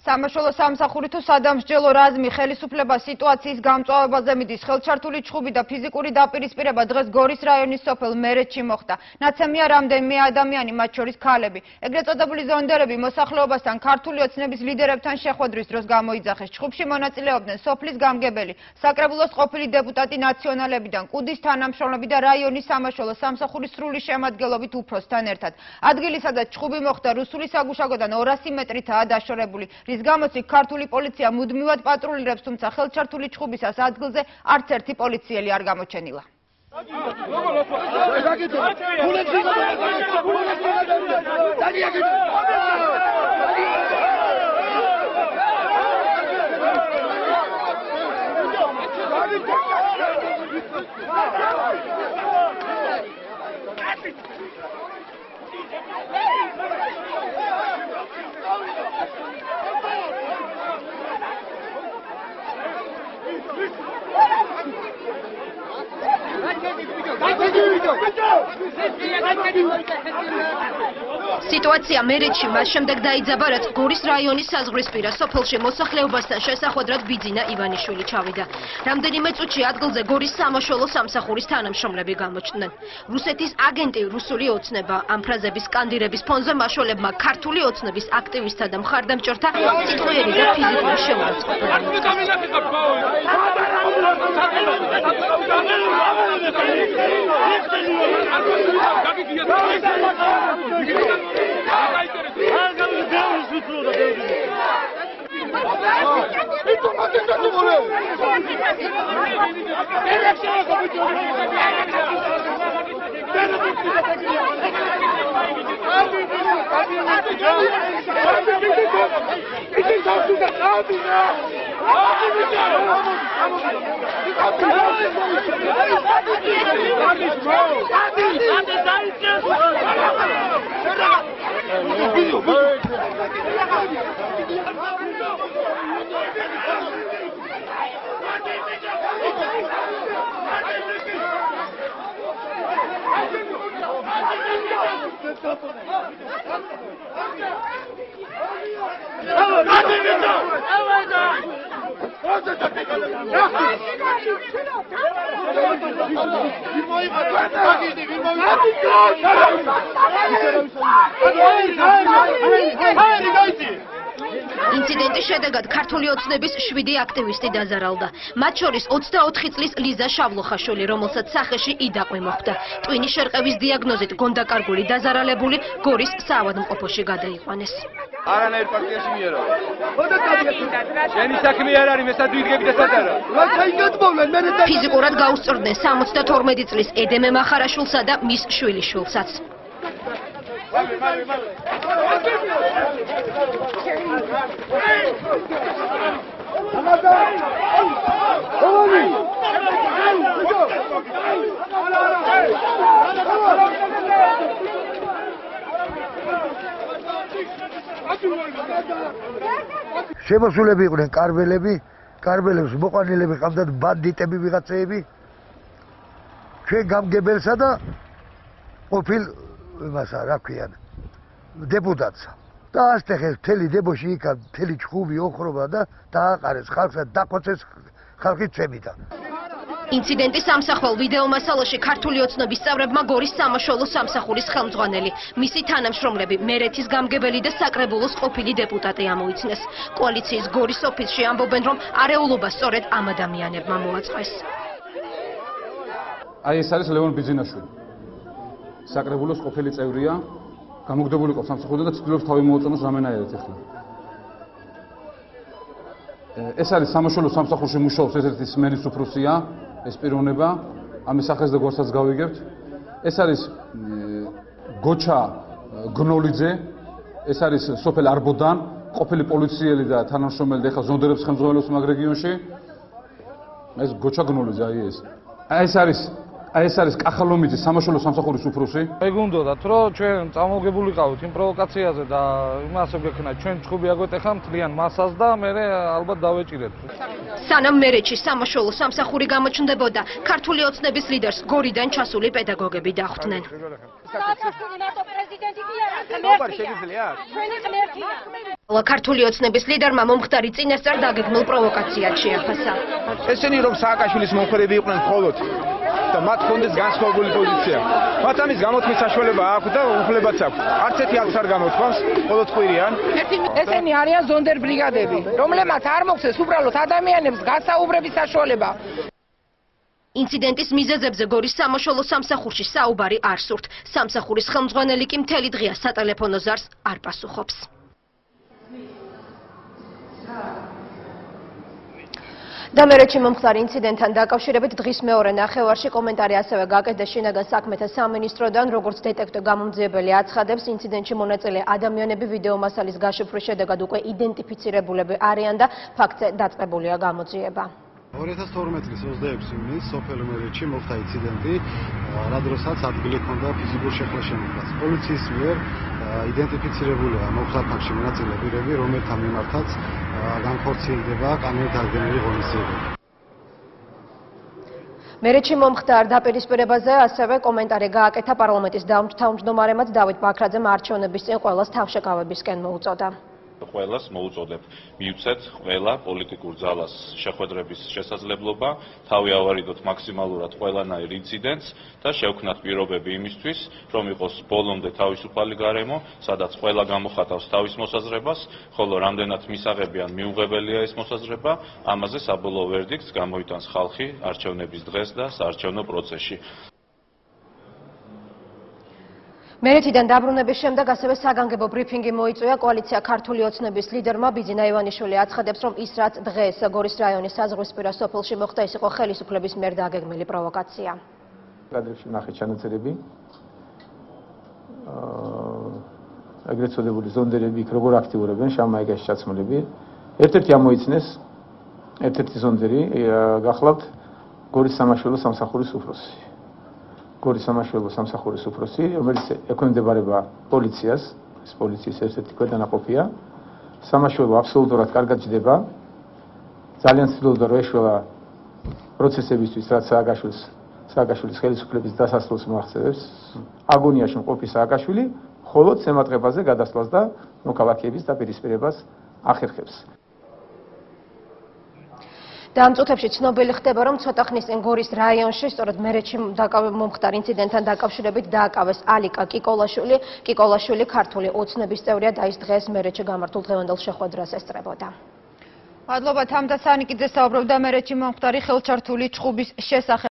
სამაშველო სამსახური თუ სადამსჯელო რაზმი ხელისუფლება სიტუაციის გამწვავებაზე მიდის ხელჩართული ჩხუბი და ფიზიკური დაპირისპირება დღეს გორის რაიონის სოფელ მერეთში მოხდა. ნაცემია რამდენიმე ადამიანი, მათ შორის ქალები. ეგრეთ წოდებული ზონდერები მოსახლეობასთან ქართული ოცნების ლიდერებთან შეხვედრის დროს გამოიძახეს. ჩხუბში მონაწილეობდნენ სოფლის გამგებელი, საკრებულოს ყოფილი დეპუტატი ნაციონალებიდან, კუდის თანამშრომლები და რაიონის სამაშველო სამსახურის სრული შემადგენლობით უფროსთან ერთად. ადგილი, სადაც ჩხუბი მოხდა, რუსული საგუშაგოდან 200 მეტრითაა დაშორებული. რის გამოც იქ ქართული პოლიცია მუდმივად პატრულირებს, თუმცა ხელჩართული ჩხუბისას ადგილზე არც ერთი პოლიციელი არ გამოჩენილა. სიტუაცია მერეთში მას შემდეგ დაიძაბა, რაც გორის რაიონის საზღვრისპირა სოფელში მოსახლეობასთან შესახვედრად ბიძინა ივანიშვილი ჩავიდა. რამდენიმე წუთში ადგილზე გორის სამაშველო სამსახურის თანამშრომლები გამოჩნდნენ. რუსეთის აგენტი, რუსული ოცნება, ამ ფრაზების სკანდირების ფონზე მაშველებმა ქართული ოცნების აქტივისტთა და მხარდამჭერთა სიტყვიერი და ფიზიკური შეურაცხყოფა. ინციდენტის შედეგად ქართული ოცნების 7 აქტივისტი დაზარალდა. მათ შორის 24 წლის ლიზა შავლოხაშვილი, რომელსაც სახეში იდაყვი მოხდა. ტვინის შერყევის დიაგნოზით გონდაკარგული დაზარალებული გორის საავადმყოფოში გადაიყვანეს. არანაირ პარტიაში მიერო. შენი საქმე არ არის, მე სადვიდგები და სადარა. ფიზიკურად გაუსწორდნენ 72 წლის ე.დ.მე მახარაშვილსა და მის შვილიშვილსაც. შემოსულები იყვნენ კარველები, კარველებს მოყვანილები ყავდათ ბანდიტები ვიღაცეები, ჩვენ გამგებელსა და ყოფილ იმასა, რა ქვიან, დეპუტატსა. და ასტეხეს მთელი დებოში იქა, მთელი ჩხუბი ოხრობა და დააყარეს ხალხს და დახოცეს ხალხი წემიდან. ინციდენტის სამსახვალ ვიდეო მასალაში ქართული ოცნების წევრებმა გორის სამაშველო სამსახურის ხელმძღვანელი, მისი თანამშრომლები, მერეთის გამგებელი და საკრებულოს ყოფილი დეპუტატი ამოიცნეს. კოალიციის გორის ოფისში ამბობენ, რომ არეულობა სწორედ ამ ადამიანებმა მოაწყვეს. აი ეს არის ლევონ ბიძინაშვილი. საკრებულოს ყოფილი წევრია, გამოგდებული იყო სამსახურიდან და ცდილობს თავი მოუწონოს რამენაირად ახლა. ეს არის სამაშველო სამსახურში მუშაობს ერთ-ერთი სმენის უფროსია, ეს პიროვნება, ამის სახეს და გვარსაც გავიგებთ. ეს არის გოჩა გნოლიძე, ეს არის სოფელ არბოდან, ყოფილი პოლიციელი და თანამშრომელი და ახლა ზონდერებს ხელმძღვანელობს მაგ რეგიონში. ეს გოჩა გნოლიძე, აი ეს არის კახალომიძის სამაშველო სამსახურის უფროსი. მეგონდათ, რომ ჩვენ წამოღებულიყავით იმ პროვოკაციაზე და იმასე გექნა, ჩვენ ჩხუბი აგვეტეხა მთლიან მასას და მე ალბათ დავეჭირეთ. სანამ მერეთში სამაშველო სამსახური გამოჩნდებოდა, ქართული ოცნების ლიდერს გორიდან ჩასული პედაგოგები დახვდნენ. ქართული ოცნების ლიდერმა მომხდარი წინასწარ დაგეგმილ პროვოკაციად შეაფასა. ესენი რომ სააკაშვილის მომხრეები იყვნენ მხოლოდ და მათ ჰქონდეს განსხვავებული პოზიცია. მათ ამის გამოთქმის საშუალება აქვს და უფლებაც აქვს. არც ერთი არც არ გამოთქვამს, მხოლოდ ყვირიან. ესენი არიან ზონდერ ბრიგადები, რომლებმაც არ მოხდეს უბრალოდ ადამიანებს გასაუბრების საშუალება. ინციდენტის მიზეზებზე გორის სამაშველო სამსახურში საუბარი არ სურთ. სამსახურის ხელმძღვანელი კი მთელი დღეა სატელეფონო ზარს არ პასუხობს. და მერეთში მომხდარ ინციდენტთან დაკავშირებით დღის მეორე ნახევარში კომენტარი ასევე გაკეთდა შინაგან საქმეთა სამინისტროდან, როგორც დეტექტორ გამომძიებელი აცხადებს, ინციდენტში მონაწილე ადამიანები ვიდეო მასალის გაშიფვრის შედეგად უკვე იდენტიფიცირებულები არიან და ფაქტზე დაწყებულია გამოძიება. 2012 წლის 26 ივნისს სოფელ მერეთში მოხდა ინციდენტი, რა დროსაც ადგილი ჰქონდა ფიზიკურ შეხლა-შემოხლას. პოლიციის მიერ იდენტიფიცირებულია მოხდა ფაქტში მონაწილე პირები, რომელთა მიმართაც განხორციელდება კანონდარდენილი ღონისძიებები. მერეთში მომხდარ დაპირისპირებაზე ასევე კომენტარი გააკეთა პარლამენტის თავმჯდომარემაც დავით ბაქრაძემ არჩევნების წინ ყველას თავშეკავებისკენ მოუწოდა. ყველას მოუწოდებ მივცეთ ყველა პოლიტიკურ ძალას შეხვედრების შესაძლებლობა, თავი ავარიდოთ მაქსიმალურად ყველანაირ ინციდენტს და შევქმნათ პირობები იმისთვის, რომ იყოს ბოლომდე თავისუფალი გარემო, სადაც ყველა გამოხატავს თავის მოსაზრებას, ხოლო რამდენად მისაღებიან მიუღებელია ეს მოსაზრება, ამაზე საბოლოო ვერდიქტს გამოიტანს ხალხი არჩევნების დღეს და საარჩევნო პროცესში. მერეთიდან დაბრუნების შემდეგ ასევე საგანგებო ბრიფინგი მოიწვია კოალიცია ქართული ოცნების ლიდერმა ბიძინა ივანიშვილი აცხადებს, რომ ის რაც დღეს გორის რაიონის საზღვრისპირა სოფელში მოხდა, ის იყო ხელისუფლების მიერ დაგეგმილი პროვოკაცია. კადრებში ნახეთ ჩანაწერები. ეგრეთ წოდებული ზონდერები იქ როგორ აქტიურებენ შამაიგაში ჩაცმულები. ერთ-ერთი ამოიცნეს, ერთ-ერთი ზონდერი გახლავთ გორის სამაშველო სამსახურის უფროსი. გორის სამაშველო სამსახურის უფროსი, რომელიც ექვემდებარება პოლიციას, ეს პოლიციის ერთ-ერთი ქვედანაყოფია. სამაშველო აბსოლუტურად კარგად ჯდება. ძალიან ცდილობდა რომ ეშველა პროცესებისთვის, რაც სააკაშვილის ხელისუფლების დასასრულს მოაღწევს. აგონიაში მყოფი სააკაშვილი მხოლოდ ზემატყებაზე გადასვლას და მოქალაქეების დაპირისპირებას ახერხებს. და ამ წუთებში ცნობილი ხდება, რომ ცოტა ხნის წინ გორის რაიონში, სწორედ მერეთში მომხდარ ინციდენტთან დაკავშირებით დააკავეს ალიკა კიკოლაშვილი, ქართული ოცნების წევრია და ის დღეს მერეთში გამართულ დღევანდელ შეხვედრას ესწრებოდა. მადლობა თამდა სანიკიძე საუბრობდა მერეთში მომხდარი ხელჩართული ჩხუბის შესახებ.